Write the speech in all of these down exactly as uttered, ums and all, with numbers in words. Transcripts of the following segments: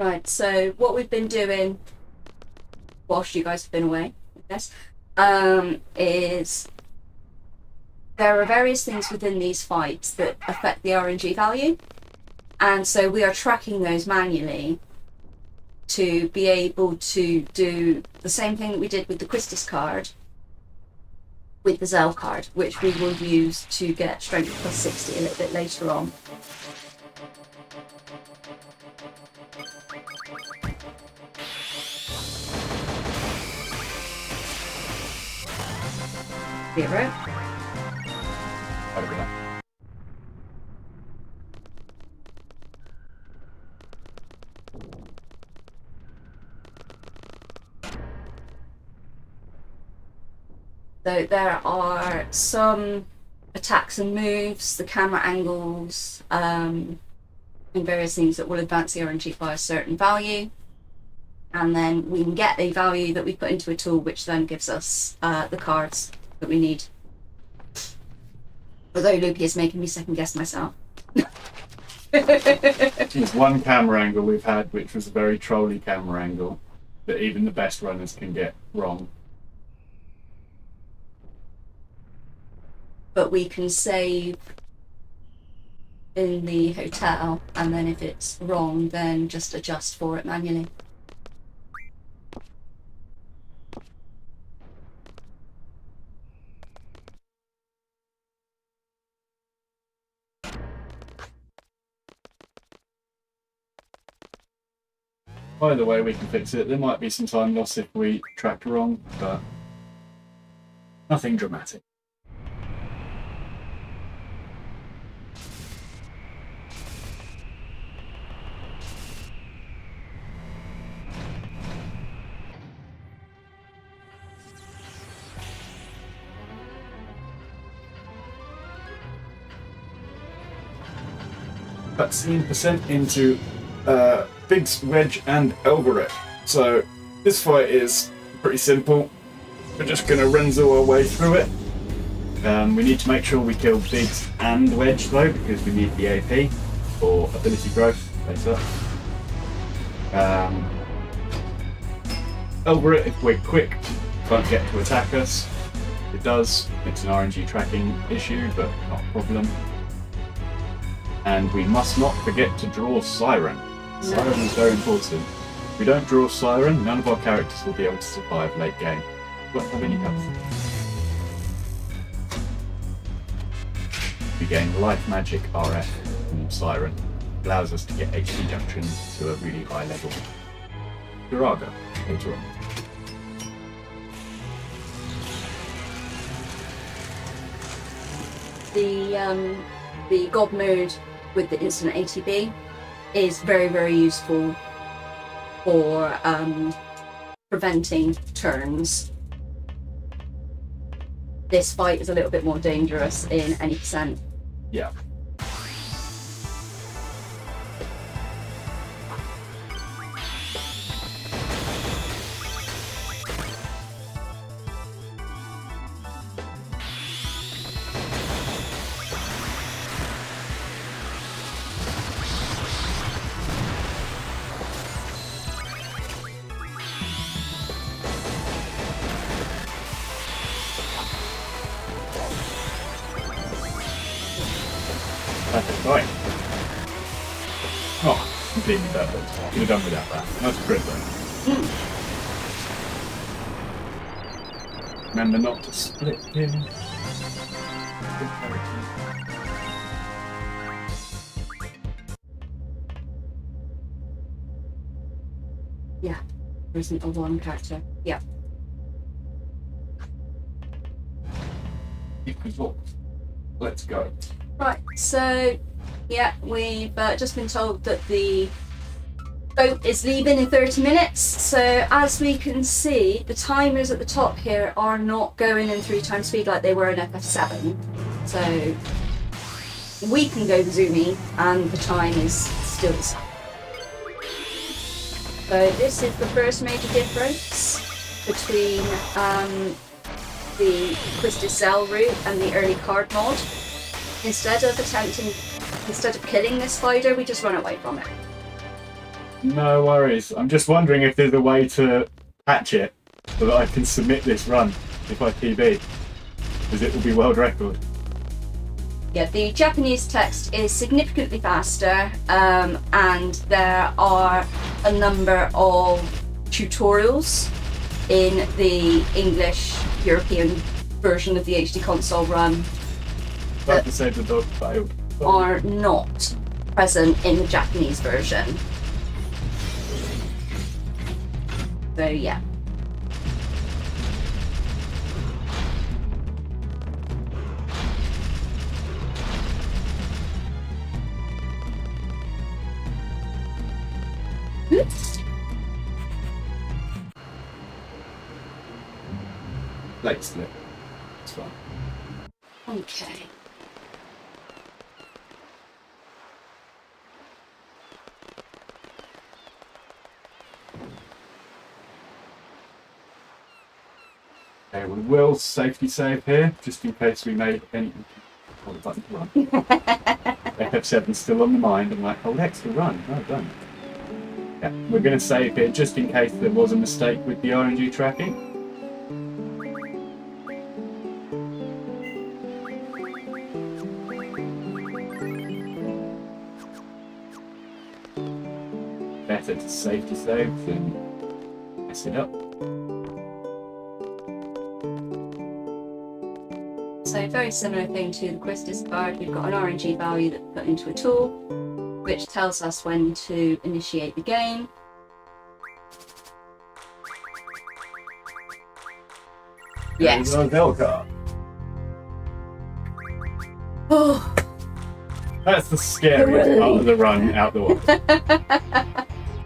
Right, so what we've been doing whilst you guys have been away, I guess, um, is there are various things within these fights that affect the R N G value, and so we are tracking those manually to be able to do the same thing that we did with the Quistis card with the Zell card, which we will use to get strength plus sixty a little bit later on. Zero. Over that. So there are some attacks and moves, the camera angles, um, and various things that will advance the R N G by a certain value. And then we can get a value that we put into a tool, which then gives us uh, the cards that we need. Although Loopy is making me second guess myself. There's one camera angle we've had, which was a very trolly camera angle that even the best runners can get wrong. But we can save in the hotel, and then if it's wrong, then just adjust for it manually. Either way, we can fix it. There might be some time loss if we track wrong, but nothing dramatic. Cutscene percent into uh, Biggs, Wedge, and Elvaret. So this fight is pretty simple. We're just going to renzo our way through it. Um, we need to make sure we kill Biggs and Wedge though, because we need the A P for ability growth later. Um, Elvaret, if we're quick, won't get to attack us. If it does, it's an R N G tracking issue, but not a problem. And we must not forget to draw Siren. Siren is very important. If we don't draw Siren, none of our characters will be able to survive late game. Won't have any health. We gain Life Magic R F from Siren. Allows us to get H P junctions to a really high level. Duraga, later on. The, um, the God mode with the instant A T B is very, very useful for um, preventing turns. This fight is a little bit more dangerous in any percent. Yeah. Perfect fight. Oh, completely perfect. Could have done without that. Nice crit though. Remember not to split him. Yeah, there isn't a one character. Yeah. Equals what? Let's go. Right, so yeah, we've uh, just been told that the boat is leaving in thirty minutes. So as we can see, the timers at the top here are not going in three times speed like they were in F F seven. So we can go zoomy and the time is still the same. So this is the first major difference between um, the Quistis Zell route and the early card mod. Instead of attempting, instead of killing this spider, we just run away from it. No worries. I'm just wondering if there's a way to patch it so that I can submit this run if I P B, because it will be world record. Yeah, the Japanese text is significantly faster, um, and there are a number of tutorials in the English European version of the H D console run About to say the dog failed. are not present in the Japanese version. So yeah. Oops. Late split. It's fine. Okay. Okay, we will safety save here, just in case we made any... Oh, the button to run. F F seven's still on the mind. I'm like, oh, X to run. Well done. Yeah, we're going to save here just in case there was a mistake with the R N G tracking. Better to safety save than mess it up. So very similar thing to the quiz discard, we've got an R N G value that's put into a tool, which tells us when to initiate the game. Yes. Velka. Oh. That's the scariest part of the run out the way.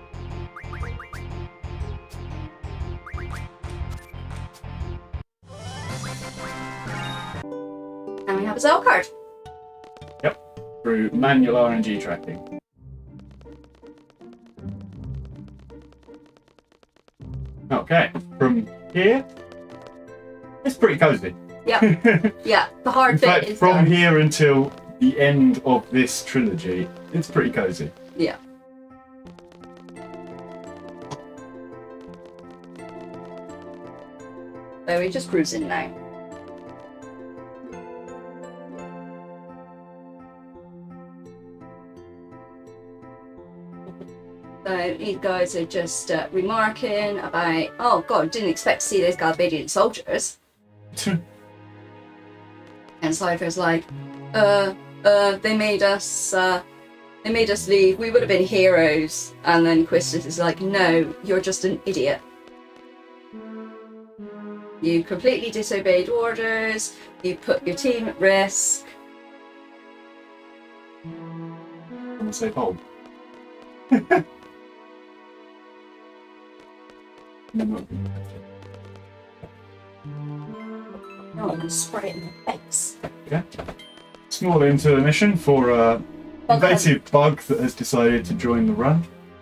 And we have a Zell card. Yep, through manual R N G tracking. Okay, from here, it's pretty cozy. Yeah, yeah. The hard In bit fact, is from done. here until the end of this trilogy, it's pretty cozy. Yeah. So we're just cruising now. So these guys are just uh, remarking about, oh god, didn't expect to see those Galbadian soldiers. And Cypher's like, uh, uh, they made us, uh, they made us leave, we would have been heroes. And then Quistis is like, no, you're just an idiot. You completely disobeyed orders, you put your team at risk. I'm gonna say hold. Oh, I'm gonna spray it in the face. Okay. Small intermission for a invasive bug that has decided to join the run.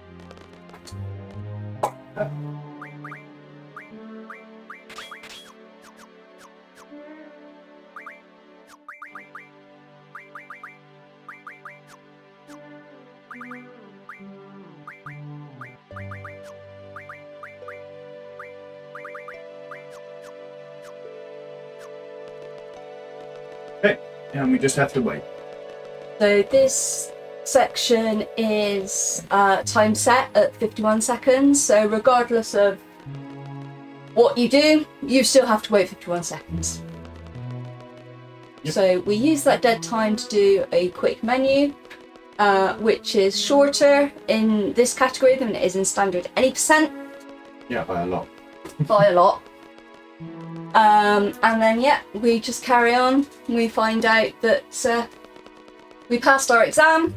Okay, and we just have to wait. So this section is uh, time set at fifty-one seconds, so regardless of what you do, you still have to wait fifty-one seconds. Yep. So we use that dead time to do a quick menu, uh, which is shorter in this category than it is in standard any percent. Yeah, by a lot. By a lot. Um, and then, yeah, we just carry on. We find out that uh, we passed our exam.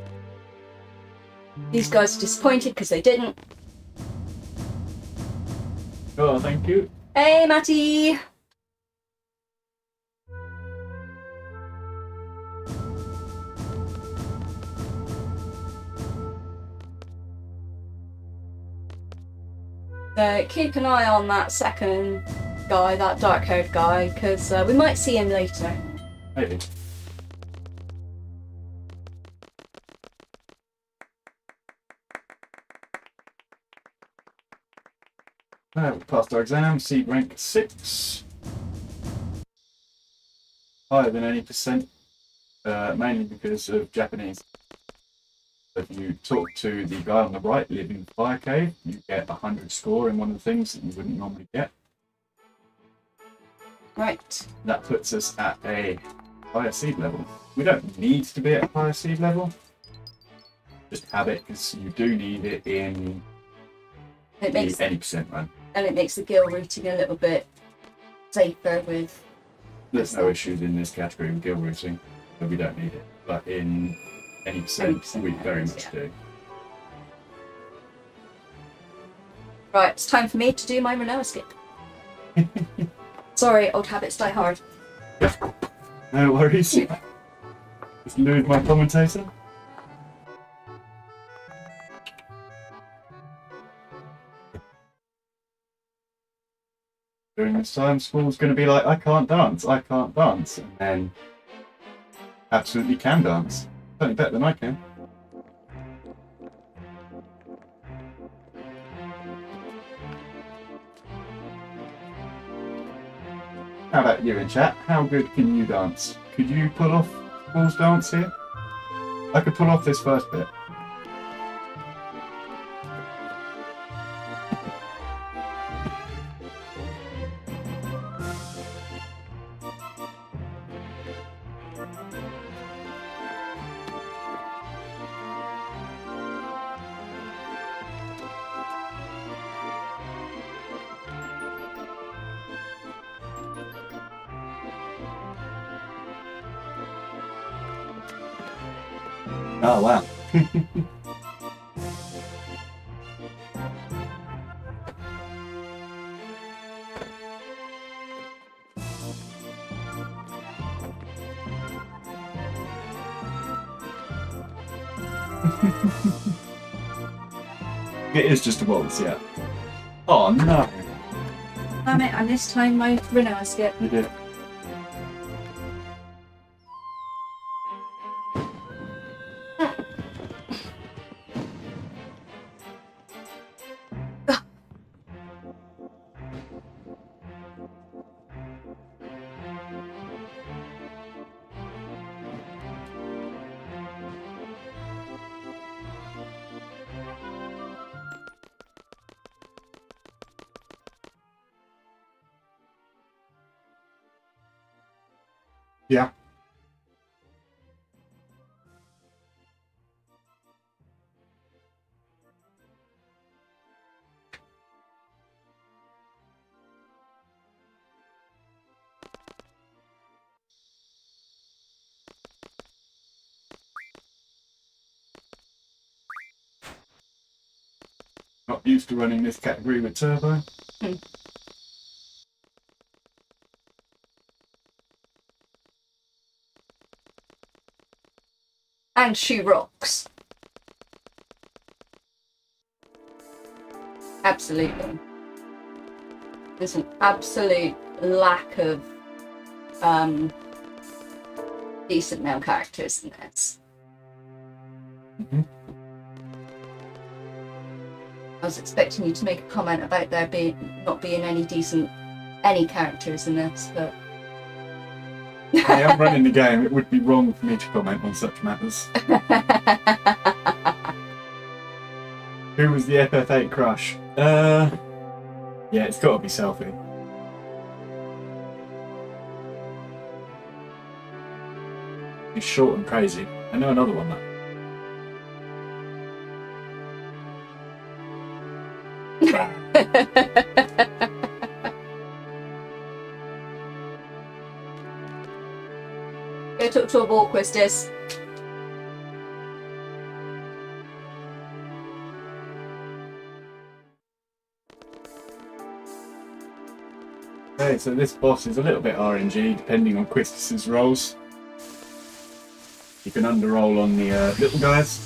These guys are disappointed because they didn't. Oh, thank you. Hey, Matty! So keep an eye on that second guy, that dark-haired guy, because uh, we might see him later. Maybe. Uh, we passed our exam, seed rank six. Higher than any percent, uh, mainly because of Japanese. If you talk to the guy on the right, living in the fire cave, you get a hundred score in one of the things that you wouldn't normally get. Right. That puts us at a higher seed level. We don't need to be at a higher seed level. Just have it because you do need it in It makes the any percent run. And it makes the gill routing a little bit safer with. There's no issues in this category with gill routing, so we don't need it. But in any percent, any percent we very areas, much yeah. do. Right, it's time for me to do my Renoa skip. Sorry, old habits die hard. No worries. Just lose my commentator. During this time, school's going to be like, I can't dance, I can't dance, and then absolutely can dance. Certainly better than I can. How about you in chat? How good can you dance? Could you pull off school's dance here? I could pull off this first bit. Oh wow. It is just a waltz, yeah. Oh no. Damn it, and this time my Renoa skip. You did. Yeah. Not used to running this category with turbo. Hmm. And she rocks. Absolutely. There's an absolute lack of um, decent male characters in this. Mm-hmm. I was expecting you to make a comment about there being not being any decent any characters in this, but I am running the game. It would be wrong for me to comment on such matters. Who was the F F eight crush? Uh, yeah, it's got to be Selfie. He's short and crazy. I know another one though. Go talk to a ball quisters. Okay, so this boss is a little bit R N G depending on Quistis's rolls. You can underroll on the uh, little guys.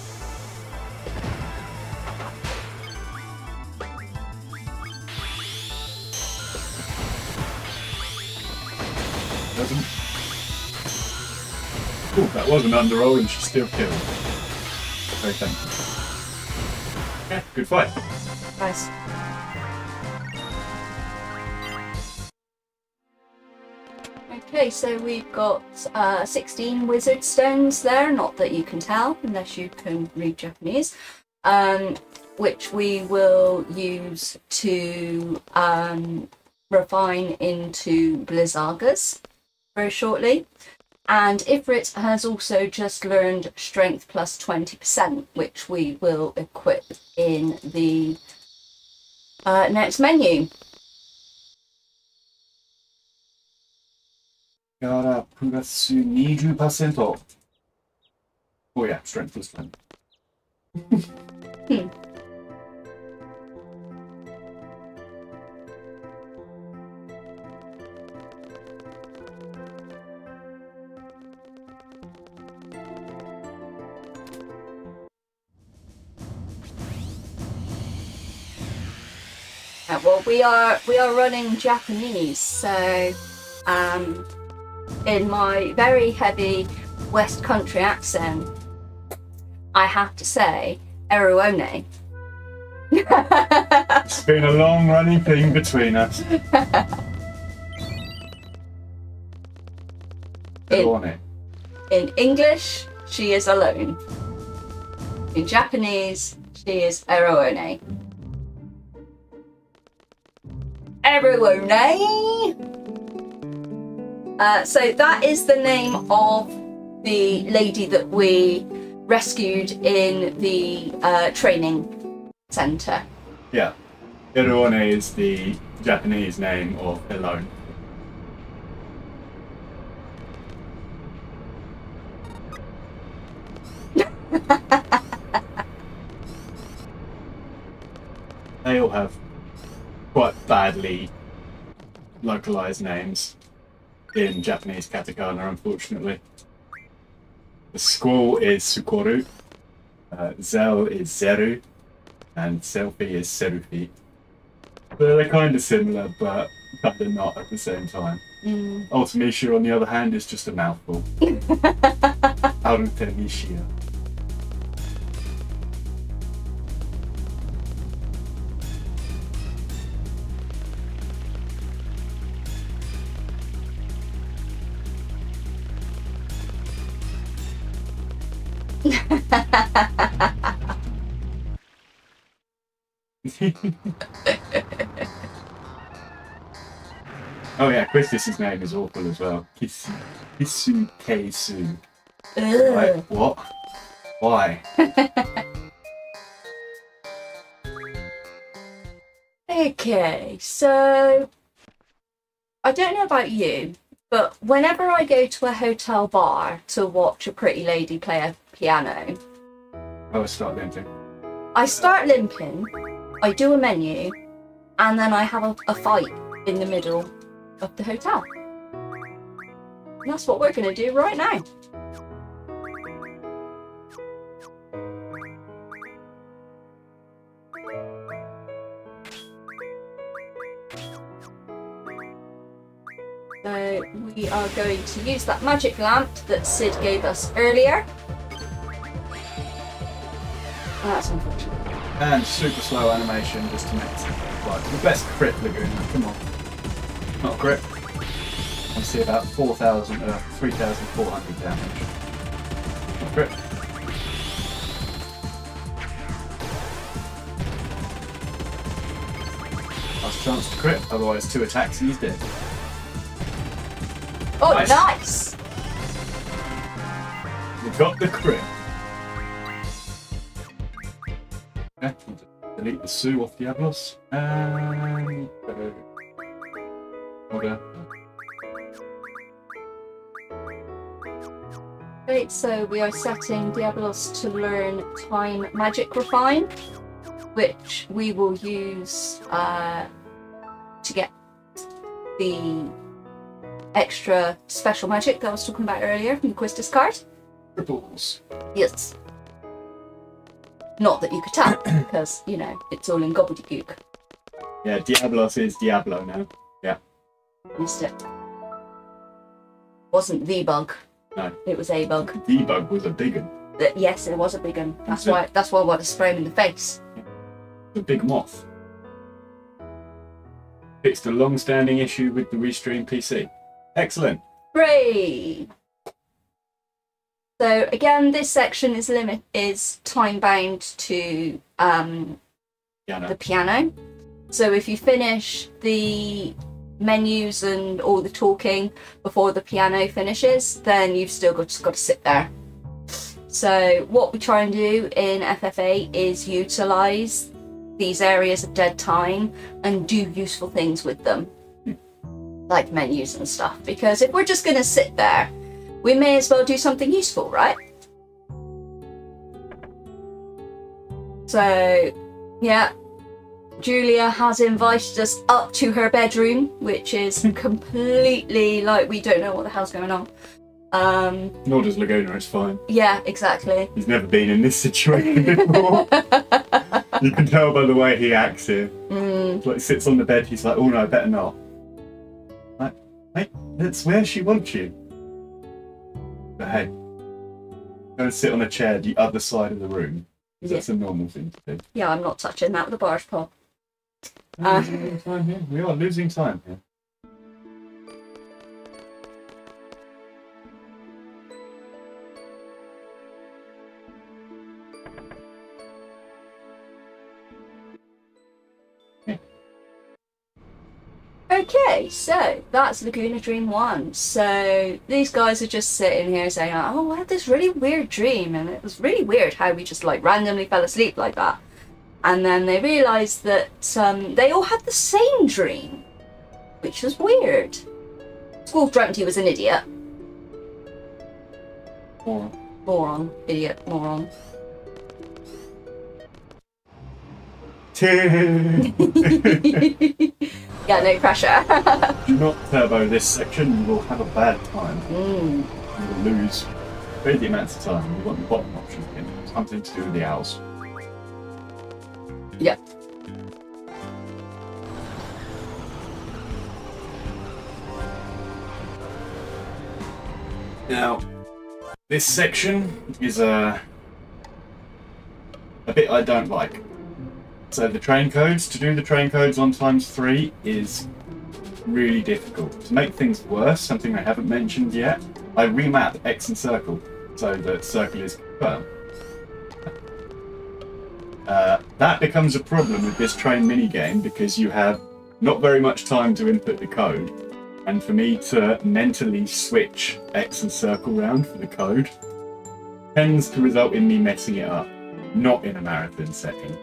Doesn't. Ooh, that was an underroll and she still killed. Very thankful. Yeah, good fight. Nice. Okay, so we've got uh, sixteen wizard stones there, not that you can tell unless you can read Japanese, um, which we will use to um, refine into Blizzagas very shortly. And Ifrit has also just learned strength plus twenty percent, which we will equip in the uh, next menu. Gara plus twenty percent. Oh yeah, strength plus twenty. hmm. Well, we are we are running Japanese, so um, in my very heavy West Country accent, I have to say Eruone. It's been a long running thing between us. in, in English, she is alone. In Japanese, she is Eruone. Eruone! Uh, so that is the name of the lady that we rescued in the uh, training centre. Yeah. Eruone is the Japanese name of alone. They all have quite badly localized names in Japanese katakana, unfortunately. The squall is Sukoru, uh, Zel is Zeru, and Selfie is Serufi. So they're kind of similar, but kind of not at the same time. Mm. Ultimisha, on the other hand, is just a mouthful. Arutemishia. Oh yeah, Christus's name is awful as well. Kisu, Kisu Keisu. Like, what? Why? Okay, so I don't know about you, but whenever I go to a hotel bar to watch a pretty lady play a piano, I will start limping. I start limping, I do a menu, and then I have a, a fight in the middle of the hotel. And that's what we're going to do right now. So we are going to use that magic lamp that Sid gave us earlier. Oh, that's unfortunate. And super slow animation just to make it like the best crit Lagoon. Come on. Not a crit. I see about four thousand, uh, three thousand four hundred damage. Not a crit. Last chance to crit, otherwise two attacks and he's dead. Oh, nice! nice. We got the crit. Okay, delete the Sue off Diablos. And... Okay. Right, so we are setting Diablos to learn Time Magic Refine, which we will use uh, to get the extra special magic that I was talking about earlier from the quiz discard. Triples. Yes. Not that you could tell, because, you know, it's all in gobbledygook. Yeah, Diablos is Diablo now. Yeah. Missed it. Wasn't the bug. No. It was a bug. The bug was a big one. Uh, yes, it was a big one. That's So- why that's why I want to spray him in the face. The big moth. Fixed a long-standing issue with the Restream P C. Excellent. Hooray! So again, this section is limit is time bound to um, Piano. the piano. So if you finish the menus and all the talking before the piano finishes, then you've still got, just got to sit there. So what we try and do in F F eight is utilise these areas of dead time and do useful things with them, like menus and stuff, because if we're just going to sit there, we may as well do something useful, right? So yeah, Julia has invited us up to her bedroom, which is completely like we don't know what the hell's going on. Um, Nor does Laguna, it's fine. yeah, exactly. He's never been in this situation before. You can tell by the way he acts here. Mm. Like, sits on the bed, he's like, oh no, better not. Like, hey, that's where she wants you. But hey, go and sit on a chair the other side of the room. Yeah. That's a normal thing to do. Yeah, I'm not touching that with a barge pole. We're Uh, losing time here. We are losing time here. Okay, so that's Laguna Dream one. So these guys are just sitting here saying, oh, I had this really weird dream, and it was really weird how we just like randomly fell asleep like that. And then they realised that um, they all had the same dream, which was weird. School dreamt he was an idiot. Moron. Moron. Idiot. Moron. Yeah, no pressure. Do not turbo this section, you will have a bad time. Mm. You will lose crazy amounts of time. You want the bottom option in. Something to do with the owls. Yep. Now, this section is a, a bit I don't like. So the train codes, to do the train codes on times three is really difficult. To make things worse, something I haven't mentioned yet, I remap X and circle so that circle is confirmed. Uh, that becomes a problem with this train minigame because you have not very much time to input the code, and for me to mentally switch X and circle round for the code tends to result in me messing it up, not in a marathon setting.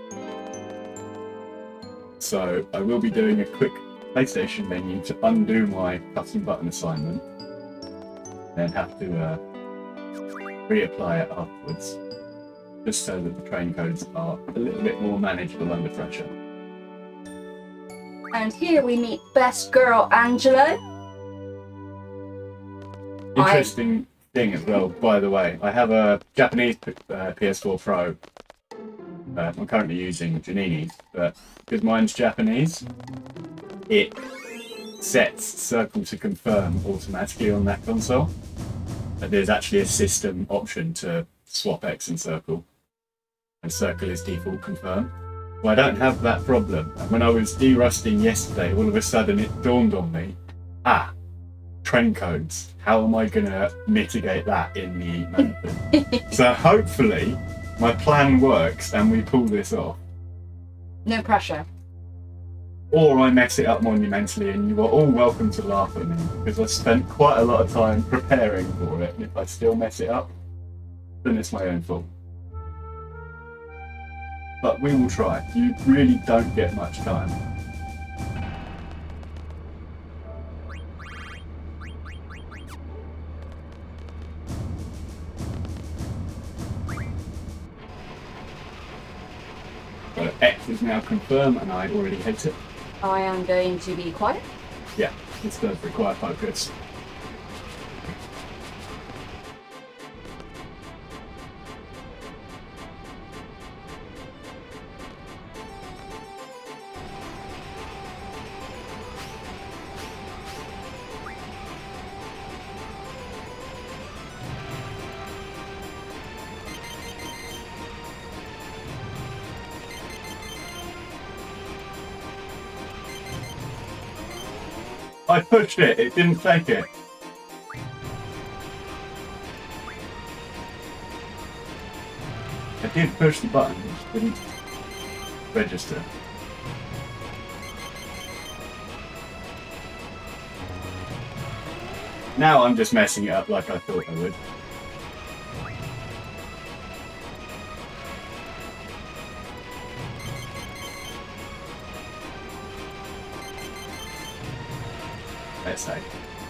So I will be doing a quick PlayStation menu to undo my custom button assignment, then have to uh, reapply it afterwards, just so that the train codes are a little bit more manageable under pressure. And here we meet best girl Angelo. Interesting thing as well, by the way, I have a Japanese uh, P S four Pro. Uh, I'm currently using Janini's, but because mine's Japanese, it sets circle to confirm automatically on that console. But there's actually a system option to swap X and circle, and circle is default confirm. Well, I don't have that problem. And when I was de-rusting yesterday, all of a sudden it dawned on me, ah, train codes. How am I going to mitigate that in the marathon? So hopefully my plan works and we pull this off. No pressure. Or I mess it up monumentally, and you are all welcome to laugh at me because I spent quite a lot of time preparing for it, and if I still mess it up, then it's my own fault. But we will try. You really don't get much time. So X is now confirmed, and I already hit it. I am going to be quiet. Yeah, this does require focus. I pushed it, it didn't take it. did push the button, which didn't register. Now I'm just messing it up like I thought I would. Let's say.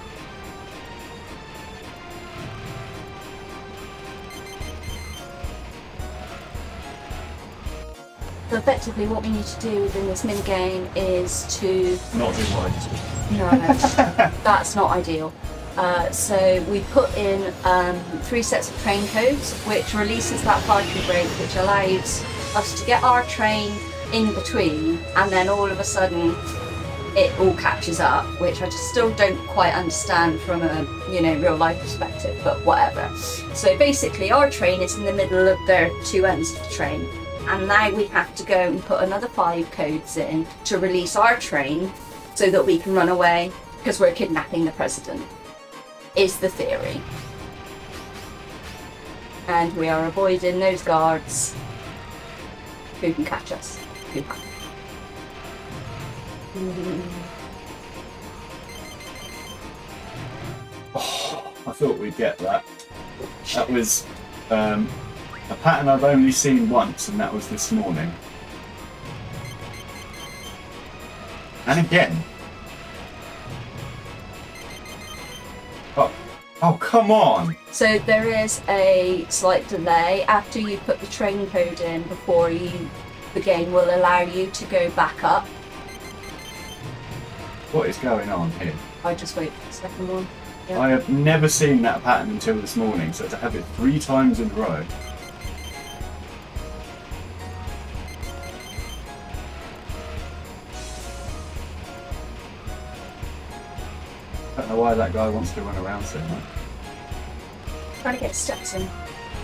So effectively what we need to do within this minigame is to... Not do what I No, that's not ideal. Uh, so we put in um, three sets of train codes, which releases that parking brake, which allows us to get our train in between, and then all of a sudden it all catches up, which I just still don't quite understand from a you know real life perspective, but whatever. So basically our train is in the middle of their two ends of the train, and now we have to go and put another five codes in to release our train so that we can run away because we're kidnapping the president, is the theory. And we are avoiding those guards who can catch us. Who can. Oh, I thought we'd get that. That was um, a pattern I've only seen once, and that was this morning. And again. Oh, oh come on! So there is a slight delay after you put the train code in before you, the game will allow you to go back up. What is going on here? I just wait for the second one. Yep. I have never seen that pattern until this morning, so to have it three times in a row. I don't know why that guy wants to run around so much. Trying to get steps in.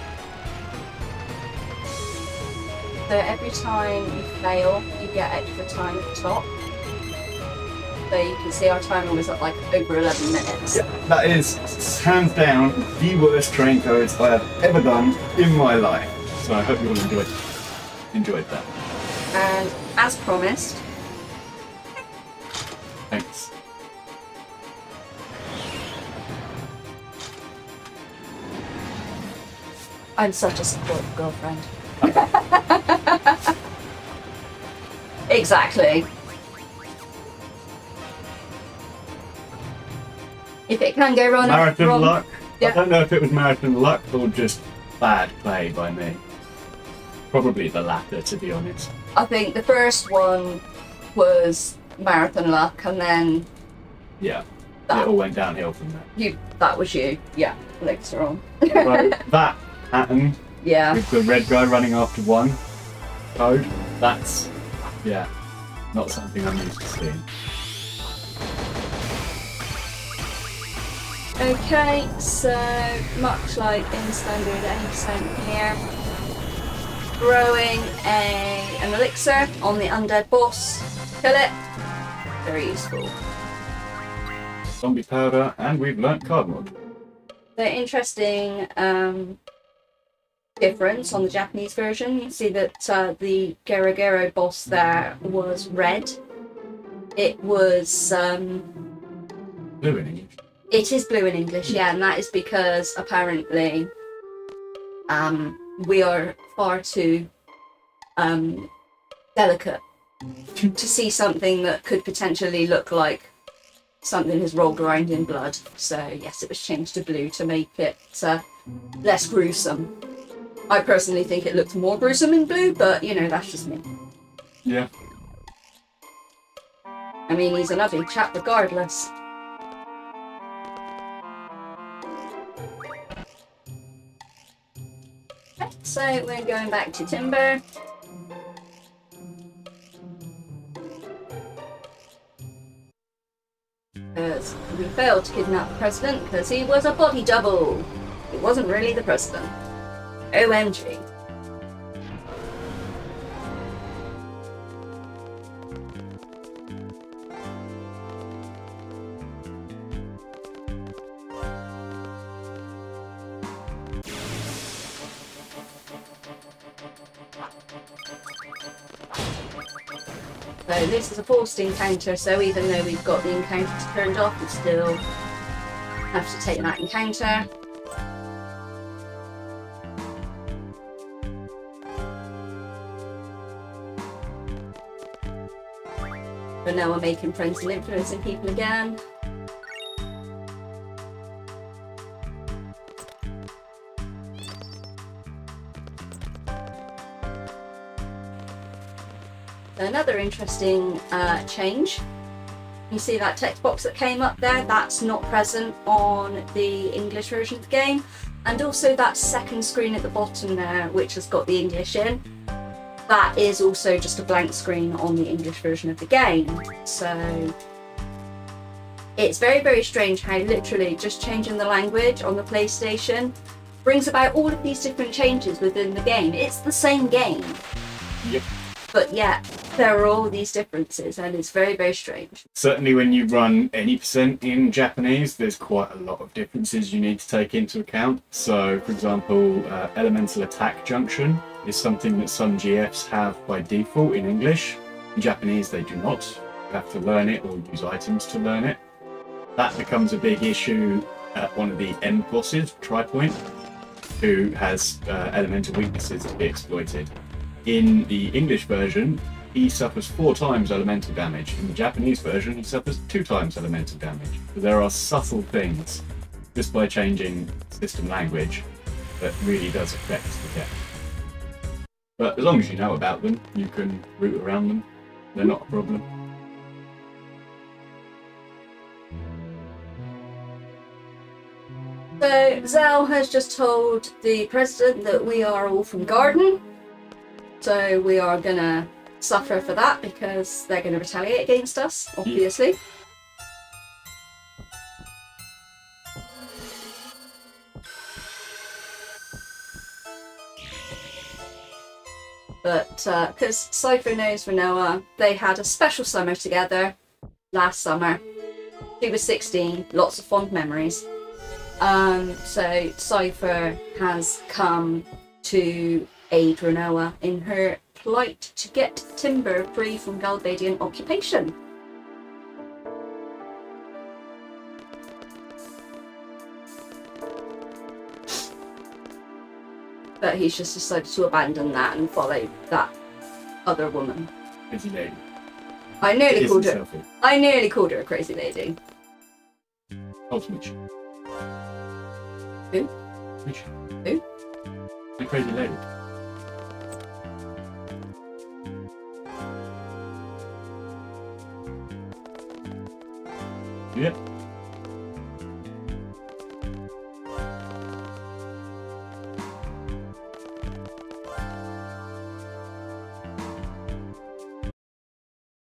So every time you fail, you get extra time at the top. So you can see our timer was at like over eleven minutes. Yeah, that is hands down the worst train codes I have ever done in my life. So I hope you all enjoyed enjoyed that. And as promised, Thanks. I'm such a supportive girlfriend. Exactly. If it can go wrong, Marathon wrong, luck. yeah. I don't know if it was marathon luck or just bad play by me. Probably the latter, to be honest. I think the first one was marathon luck, and then Yeah, that, it all went downhill from there. you, that was you. Yeah, later on. So that pattern Yeah. with the red guy running after one code, that's, yeah, not something I'm used to seeing. Okay, so much like in standard eighty percent here, throwing a, an elixir on the undead boss, kill it, very useful. Zombie powder, and we've learnt card mod. The interesting um, difference on the Japanese version, you see that uh, the Gero Gero boss there was red. It was... Um, Blue in English. It is blue in English, yeah, and that is because apparently um, we are far too um, delicate to see something that could potentially look like something has rolled around in blood. So yes, it was changed to blue to make it uh, less gruesome. I personally think it looks more gruesome in blue, but you know, that's just me. Yeah. I mean, he's an ugly chap regardless. So we're going back to Timber. Because we failed to kidnap the president because he was a body double. He wasn't really the president. O M G. So this is a forced encounter, so even though we've got the encounters turned off, we still have to take that encounter. But now we're making friends and influencing people again. Another interesting uh, change. You see that text box that came up there? That's not present on the English version of the game. And also that second screen at the bottom there, which has got the English in, that is also just a blank screen on the English version of the game. So it's very, very strange how literally just changing the language on the PlayStation brings about all of these different changes within the game. It's the same game. Yep. But yet, there are all these differences, and it's very, very strange. Certainly when you run any percent in Japanese, there's quite a lot of differences you need to take into account. So, for example, uh, elemental attack junction is something that some G Fs have by default in English. In Japanese, they do not. You have to learn it or use items to learn it. That becomes a big issue at one of the end bosses, Tripoint, who has uh, elemental weaknesses to be exploited. In the English version, he suffers four times elemental damage. In the Japanese version, he suffers two times elemental damage. So there are subtle things, just by changing system language, that really does affect the game. But as long as you know about them, you can route around them. They're not a problem. So Zell has just told the president that we are all from Garden. So we are gonna suffer for that because they're gonna retaliate against us, obviously. Yeah. But because uh, Cypher knows Renoa, they had a special summer together last summer. She was sixteen, lots of fond memories. Um, so Cypher has come to aid Renoa in her plight to get Timber free from Galbadian occupation. But he's just decided to abandon that and follow that other woman. Crazy lady. I nearly It called her. selfie. I nearly called her a crazy lady. Oh, Smooch. Who? Smooch. Who? The crazy lady. Yep.